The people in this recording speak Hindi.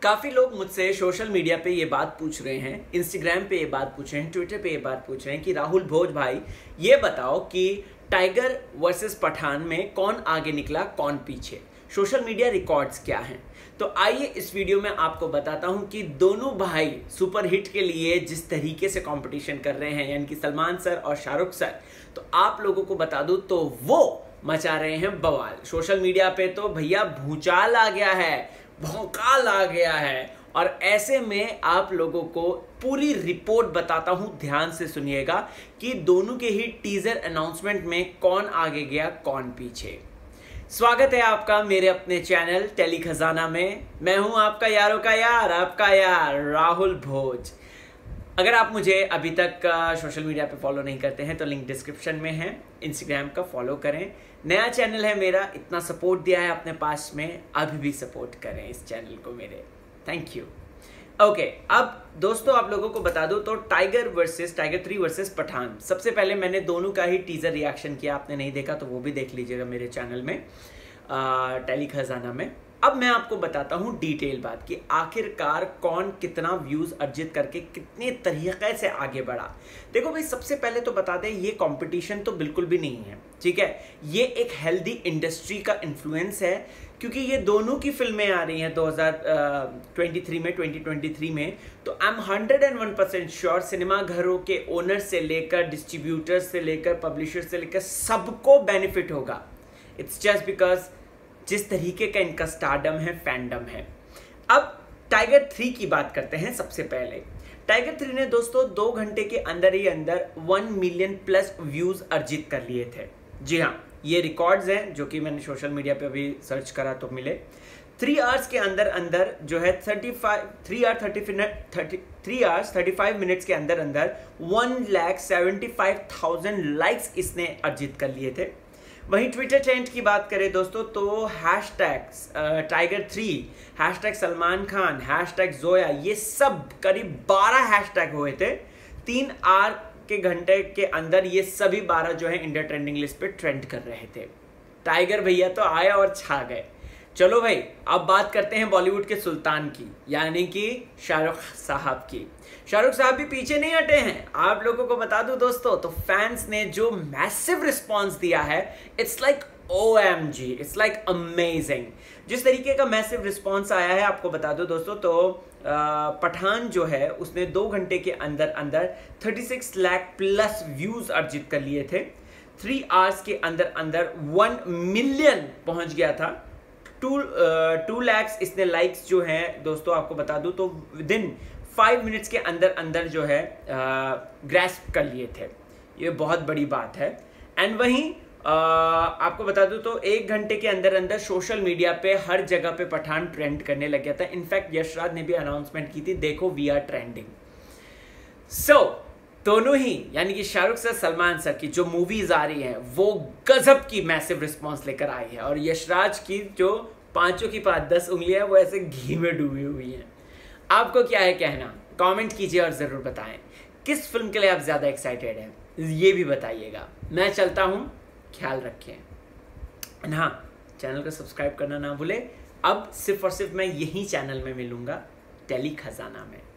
काफ़ी लोग मुझसे सोशल मीडिया पे ये बात पूछ रहे हैं, इंस्टाग्राम पे ये बात पूछ रहे हैं, ट्विटर पे ये बात पूछ रहे हैं कि राहुल भोज भाई ये बताओ कि टाइगर वर्सेस पठान में कौन आगे निकला कौन पीछे, सोशल मीडिया रिकॉर्ड्स क्या हैं। तो आइए इस वीडियो में आपको बताता हूं कि दोनों भाई सुपरहिट के लिए जिस तरीके से कंपटीशन कर रहे हैं, यानी कि सलमान सर और शाहरुख सर, तो आप लोगों को बता दूं तो वो मचा रहे हैं बवाल। सोशल मीडिया पे तो भैया भूचाल आ गया है, भौकाल आ गया है। और ऐसे में आप लोगों को पूरी रिपोर्ट बताता हूं, ध्यान से सुनिएगा कि दोनों के ही टीजर अनाउंसमेंट में कौन आगे गया कौन पीछे। स्वागत है आपका मेरे अपने चैनल टेली खजाना में। मैं हूं आपका यारों का यार, आपका यार राहुल भोज। अगर आप मुझे अभी तक सोशल मीडिया पे फॉलो नहीं करते हैं तो लिंक डिस्क्रिप्शन में है, इंस्टाग्राम का फॉलो करें। नया चैनल है मेरा, इतना सपोर्ट दिया है अपने पास में, अभी भी सपोर्ट करें इस चैनल को मेरे। Thank you. ओके, अब दोस्तों आप लोगों को बता दूं तो टाइगर 3 वर्सेस पठान, सबसे पहले मैंने दोनों का ही टीजर रिएक्शन किया। आपने नहीं देखा तो वो भी देख लीजिएगा मेरे चैनल में टेली खजाना में। अब मैं आपको बताता हूं डिटेल बात कि आखिरकार कौन कितना व्यूज अर्जित करके कितने तरीके से आगे बढ़ा। देखो भाई, सबसे पहले तो बता दें ये कंपटीशन तो बिल्कुल भी नहीं है, ठीक है। ये एक हेल्दी इंडस्ट्री का इन्फ्लुएंस है, क्योंकि ये दोनों की फिल्में आ रही हैं 2023 में। तो आई एम 101% श्योर सिनेमा घरों के ओनर से लेकर डिस्ट्रीब्यूटर्स से लेकर पब्लिशर से लेकर सबको बेनिफिट होगा। इट्स जस्ट बिकॉज जिस तरीके का इनका स्टारडम है, फैंडम है। अब टाइगर 3 की बात करते हैं। सबसे पहले टाइगर 3 ने दोस्तों 2 घंटे के अंदर ही अंदर 1 मिलियन प्लस व्यूज अर्जित कर लिए थे। जी हाँ, ये रिकॉर्ड्स हैं जो कि मैंने सोशल मीडिया पे अभी सर्च करा तो मिले। 3 आवर्स के अंदर अंदर जो है 3 आवर्स 35 मिनट्स के अंदर अंदर 1,75,000 लाइक्स इसने अर्जित कर लिए थे। वहीं ट्विटर ट्रेंड की बात करें दोस्तों तो hashtag tiger 3, hashtag Salman Khan, hashtag Zoya, ये सब करीब 12 हैशटैग हुए थे 3 आवर के घंटे के अंदर। ये सभी 12 जो है इंडिया ट्रेंडिंग लिस्ट पे ट्रेंड कर रहे थे। टाइगर भैया तो आया और छा गए। चलो भाई, अब बात करते हैं बॉलीवुड के सुल्तान की, यानी कि शाहरुख साहब की। शाहरुख साहब भी पीछे नहीं हटे हैं। आप लोगों को बता दूं दोस्तों, तो फैंस ने जो मैसिव रिस्पांस दिया है, it's like OMG, it's like amazing. जिस तरीके का मैसिव रिस्पांस आया है आपको बता दूं दोस्तों, तो पठान जो है उसने 2 घंटे के अंदर अंदर 36 लाख प्लस व्यूज अर्जित कर लिए थे। 3 आवर्स के अंदर अंदर 1 मिलियन पहुंच गया था। 2 लाख इसने लाइक्स जो हैं दोस्तों आपको बता दूं तो विदिन 5 मिनट्स के अंदर अंदर जो है ग्रैस्प कर लिए थे। ये बहुत बड़ी बात है। एंड वहीं आपको बता दूं तो 1 घंटे के अंदर अंदर सोशल मीडिया पे हर जगह पे पठान ट्रेंड करने लग गया था। इनफैक्ट यशराज ने भी अनाउंसमेंट की थी, देखो वी आर ट्रेंडिंग। दोनों ही यानी कि शाहरुख सर, सलमान सर की जो मूवीज आ रही हैं वो गजब की मैसिव रिस्पांस लेकर आई है। और यशराज की जो 5 की 10 उंगलियां वो ऐसे घी में डूबी हुई हैं। आपको क्या है कहना, कमेंट कीजिए और ज़रूर बताएं किस फिल्म के लिए आप ज़्यादा एक्साइटेड हैं, ये भी बताइएगा। मैं चलता हूँ, ख्याल रखें। हाँ, चैनल को सब्सक्राइब करना ना भूले। अब सिर्फ और सिर्फ मैं यही चैनल में मिलूंगा, टेली खजाना में।